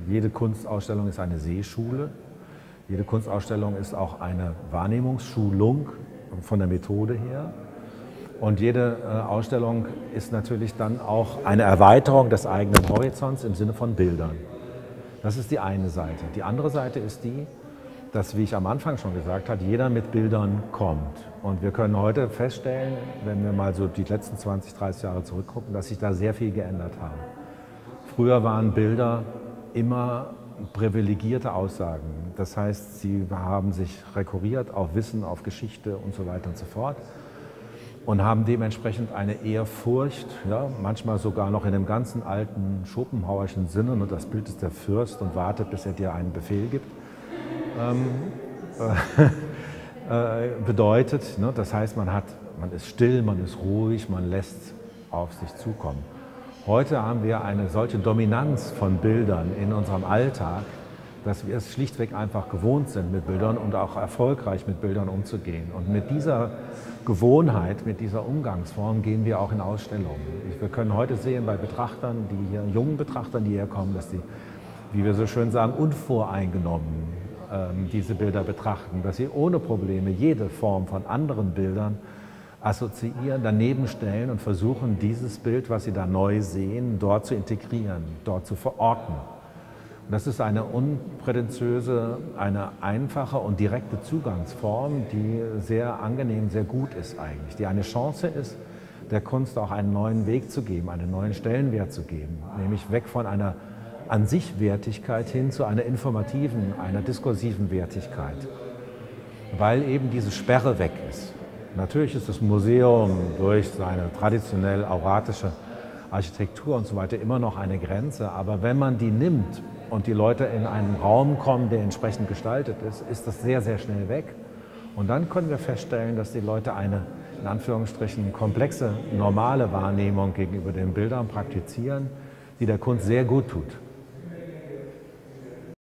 Jede Kunstausstellung ist eine Sehschule. Jede Kunstausstellung ist auch eine Wahrnehmungsschulung von der Methode her. Und jede Ausstellung ist natürlich dann auch eine Erweiterung des eigenen Horizonts im Sinne von Bildern. Das ist die eine Seite. Die andere Seite ist die, dass, wie ich am Anfang schon gesagt habe, jeder mit Bildern kommt. Und wir können heute feststellen, wenn wir mal so die letzten 20, 30 Jahre zurückgucken, dass sich da sehr viel geändert hat. Früher waren Bilder immer privilegierte Aussagen. Das heißt, sie haben sich rekurriert auf Wissen, auf Geschichte und so weiter und so fort und haben dementsprechend eine Ehrfurcht, ja, manchmal sogar noch in dem ganzen alten Schopenhauerischen Sinne, und das Bild ist der Fürst und wartet, bis er dir einen Befehl gibt, bedeutet. Ne? Das heißt, man ist still, man ist ruhig, man lässt auf sich zukommen. Heute haben wir eine solche Dominanz von Bildern in unserem Alltag, dass wir es schlichtweg einfach gewohnt sind, mit Bildern und auch erfolgreich mit Bildern umzugehen. Und mit dieser Gewohnheit, mit dieser Umgangsform gehen wir auch in Ausstellungen. Wir können heute sehen bei Betrachtern, jungen Betrachtern, die herkommen, dass sie, wie wir so schön sagen, unvoreingenommen diese Bilder betrachten, dass sie ohne Probleme jede Form von anderen Bildern assoziieren, daneben stellen und versuchen, dieses Bild, was sie da neu sehen, dort zu integrieren, dort zu verorten. Und das ist eine unprätentiöse, eine einfache und direkte Zugangsform, die sehr angenehm, sehr gut ist eigentlich, die eine Chance ist, der Kunst auch einen neuen Weg zu geben, einen neuen Stellenwert zu geben, nämlich weg von einer an sich Wertigkeit hin zu einer informativen, einer diskursiven Wertigkeit, weil eben diese Sperre weg ist. Natürlich ist das Museum durch seine traditionell auratische Architektur und so weiter immer noch eine Grenze, aber wenn man die nimmt und die Leute in einen Raum kommen, der entsprechend gestaltet ist, ist das sehr, sehr schnell weg. Und dann können wir feststellen, dass die Leute eine, in Anführungsstrichen, komplexe, normale Wahrnehmung gegenüber den Bildern praktizieren, die der Kunst sehr gut tut.